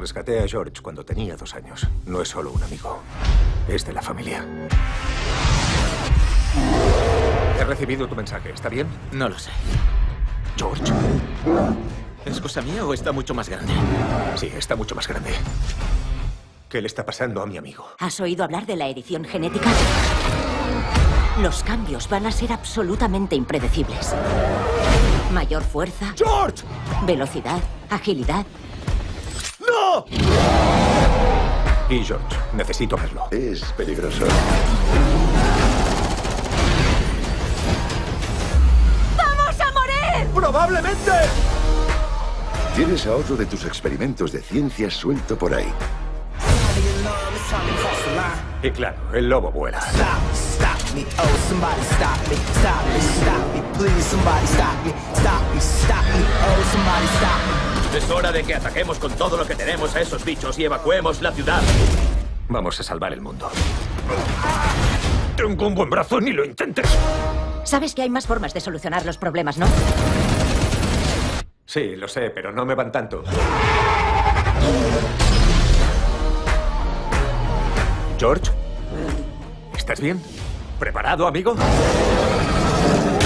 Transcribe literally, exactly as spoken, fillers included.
Rescaté a George cuando tenía dos años. No es solo un amigo, es de la familia. He recibido tu mensaje, ¿está bien? No lo sé. George. ¿Es cosa mía o está mucho más grande? Sí, está mucho más grande. ¿Qué le está pasando a mi amigo? ¿Has oído hablar de la edición genética? Los cambios van a ser absolutamente impredecibles. Mayor fuerza. ¡George! Velocidad, agilidad. ¡No! Y George, necesito verlo. Es peligroso. ¡Vamos a morir! ¡Probablemente! Tienes a otro de tus experimentos de ciencia suelto por ahí. Y claro, el lobo vuela. Es hora de que ataquemos con todo lo que tenemos a esos bichos y evacuemos la ciudad. Vamos a salvar el mundo. Tengo un buen brazo, ni lo intentes. Sabes que hay más formas de solucionar los problemas, ¿no? Sí, lo sé, pero no me van tanto. George, ¿estás bien? ¿Preparado, amigo?